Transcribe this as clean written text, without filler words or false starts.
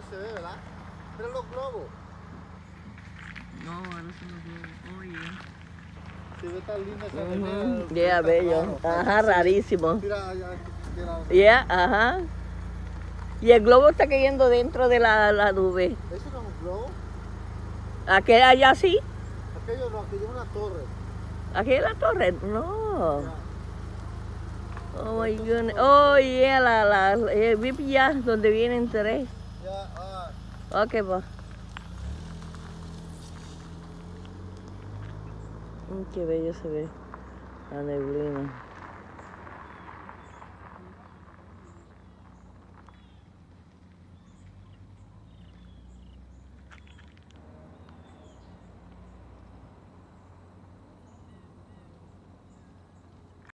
se ve, ¿verdad? Mira los globos. No, ahora son los globos. Oye. Se ve tan linda esa nevera. Yeah, bello. Ajá, rarísimo. Mira, allá, Yeah, ajá. Y el globo está cayendo dentro de la nube. ¿Eso no es un globo? ¿Aquel allá sí? Aquello no, aquello es una torre. ¿Aquí es la torre? No. Ya. Oh my goodness. Oh yeah, VIP ya, donde vienen tres. Ya, Ok, pues. Qué bello se ve la neblina.